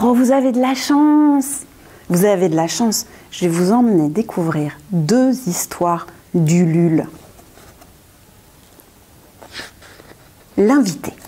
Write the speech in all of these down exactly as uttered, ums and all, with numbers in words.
Oh, vous avez de la chance. Vous avez de la chance. Je vais vous emmener découvrir deux histoires d'Ulule. L'invité.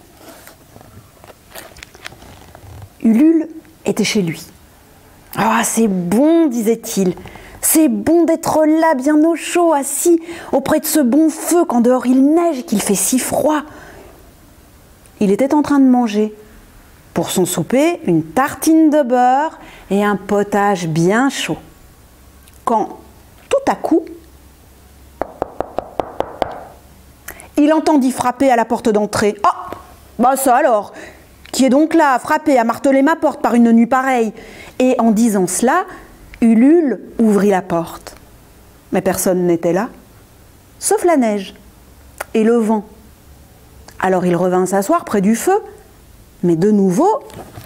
Ulule était chez lui. « Ah, c'est bon, disait-il. C'est bon d'être là, bien au chaud, assis auprès de ce bon feu quand dehors il neige et qu'il fait si froid. » Il était en train de manger. Pour son souper, une tartine de beurre et un potage bien chaud. Quand, tout à coup, il entendit frapper à la porte d'entrée. « Ah, bah ça alors, qui est donc là à frapper, à marteler ma porte par une nuit pareille ?» Et en disant cela, Ulule ouvrit la porte. Mais personne n'était là, sauf la neige et le vent. Alors il revint s'asseoir près du feu, mais de nouveau,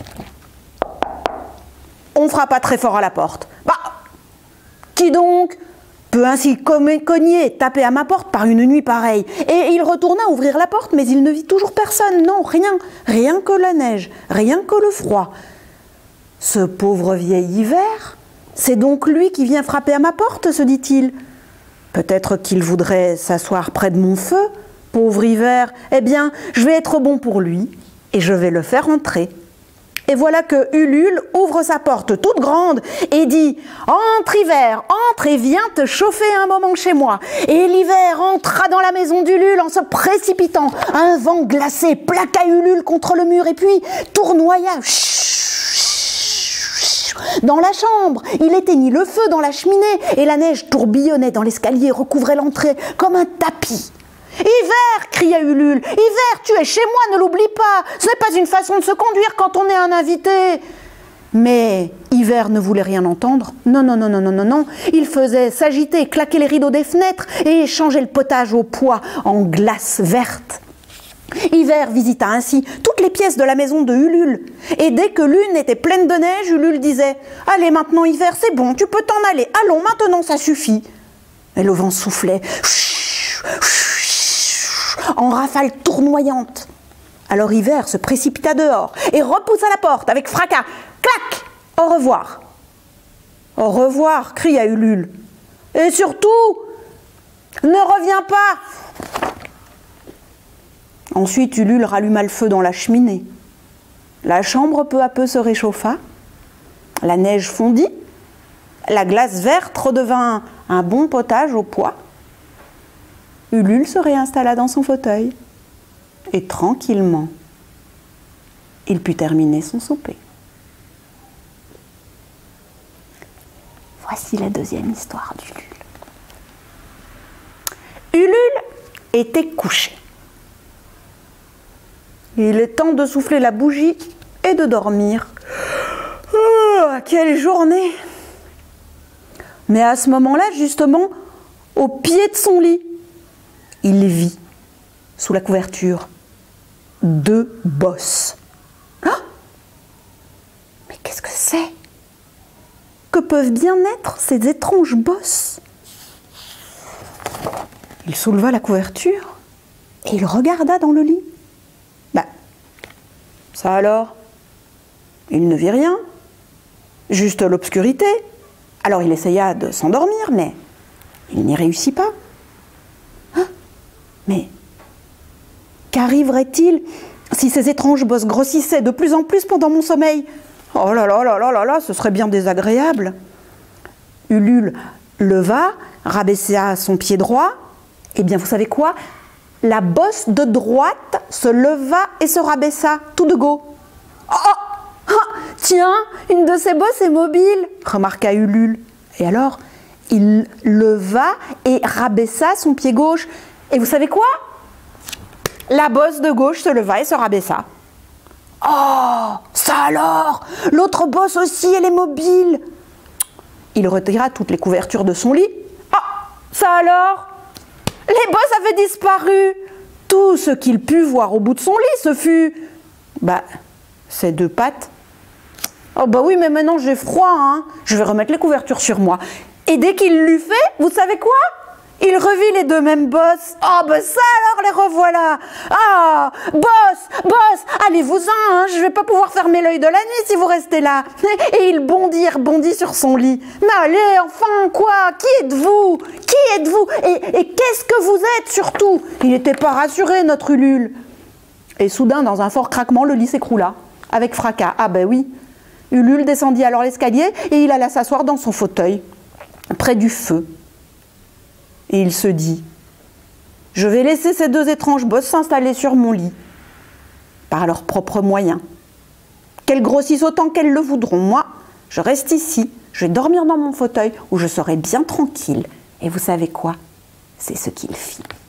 on frappa très fort à la porte. « Bah, qui donc peut ainsi cogner, taper à ma porte par une nuit pareille ?» Et il retourna ouvrir la porte, mais il ne vit toujours personne. Non, rien, rien que la neige, rien que le froid. Ce pauvre vieil hiver, c'est donc lui qui vient frapper à ma porte, se dit-il. Peut-être qu'il voudrait s'asseoir près de mon feu, pauvre hiver. Eh bien, je vais être bon pour lui et je vais le faire entrer. Et voilà que Ulule ouvre sa porte toute grande et dit « Entre, hiver, entre et viens te chauffer un moment chez moi. » Et l'hiver entra dans la maison d'Ulule en se précipitant. Un vent glacé plaqua Ulule contre le mur et puis tournoya dans la chambre. Il éteignit le feu dans la cheminée et la neige tourbillonnait dans l'escalier, recouvrait l'entrée comme un tapis. « Hiver !» cria Ulule. « Hiver, tu es chez moi, ne l'oublie pas. Ce n'est pas une façon de se conduire quand on est un invité. » Mais Hiver ne voulait rien entendre. Non, non, non, non, non, non, non. Il faisait s'agiter, claquer les rideaux des fenêtres et changer le potage au pois en glace verte. Hiver visita ainsi toutes les pièces de la maison de Ulule. Et dès que l'une était pleine de neige, Ulule disait « Allez, maintenant, Hiver, c'est bon, tu peux t'en aller. Allons, maintenant, ça suffit. » Et le vent soufflait en rafales tournoyantes. Alors Hiver se précipita dehors et repoussa la porte avec fracas. Clac! Au revoir. Au revoir, cria Ulule. Et surtout, ne reviens pas. Ensuite, Ulule ralluma le feu dans la cheminée. La chambre peu à peu se réchauffa, la neige fondit, la glace verte redevint un bon potage au pois. Ulule se réinstalla dans son fauteuil et tranquillement, il put terminer son souper. Voici la deuxième histoire d'Ulule. Ulule était couché. Il est temps de souffler la bougie et de dormir. Oh, quelle journée! Mais à ce moment-là, justement, au pied de son lit, il vit, sous la couverture, deux bosses. Oh! Mais qu'est-ce que c'est? Que peuvent bien être ces étranges bosses? Il souleva la couverture et il regarda dans le lit. Ben, ça alors? Il ne vit rien, juste l'obscurité. Alors il essaya de s'endormir, mais il n'y réussit pas. Mais qu'arriverait-il si ces étranges bosses grossissaient de plus en plus pendant mon sommeil? Oh là là là là là là, ce serait bien désagréable. Ulule leva, rabaissa son pied droit. Eh bien, vous savez quoi? La bosse de droite se leva et se rabaissa, tout de go. Oh, oh, oh, tiens, une de ces bosses est mobile, remarqua Ulule. Et alors, il leva et rabaissa son pied gauche. Et vous savez quoi? La bosse de gauche se leva et se rabaissa. Oh, ça alors! L'autre bosse aussi, elle est mobile. Il retira toutes les couvertures de son lit. Oh, ça alors! Les bosses avaient disparu. Tout ce qu'il put voir au bout de son lit, ce fut... Bah, ses deux pattes. Oh bah oui, mais maintenant j'ai froid, hein. Je vais remettre les couvertures sur moi. Et dès qu'il l'eut fait, vous savez quoi? Il revit les deux mêmes bosses. Ah, ben ça alors, les revoilà. Ah, boss, boss, allez-vous-en, hein, je vais pas pouvoir fermer l'œil de la nuit si vous restez là. Et il bondit, rebondit sur son lit. Mais allez, enfin, quoi? Qui êtes-vous? Qui êtes-vous? Et, et qu'est-ce que vous êtes, surtout? Il n'était pas rassuré, notre Ulule. Et soudain, dans un fort craquement, le lit s'écroula, avec fracas. Ah ben oui. Ulule descendit alors l'escalier et il alla s'asseoir dans son fauteuil, près du feu. Et il se dit, je vais laisser ces deux étranges bosses s'installer sur mon lit, par leurs propres moyens. Qu'elles grossissent autant qu'elles le voudront. Moi, je reste ici, je vais dormir dans mon fauteuil où je serai bien tranquille. Et vous savez quoi? C'est ce qu'il fit.